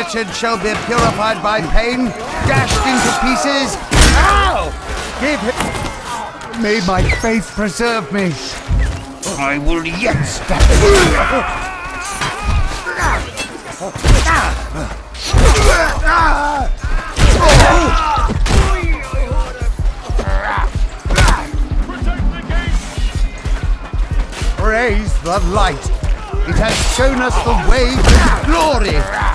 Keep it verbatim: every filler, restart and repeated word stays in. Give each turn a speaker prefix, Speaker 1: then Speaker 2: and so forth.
Speaker 1: wretched shall be purified by pain, dashed into pieces. Ow! Give him... May my faith preserve me. I will yet stand. Praise the light. It has shown us the way to glory.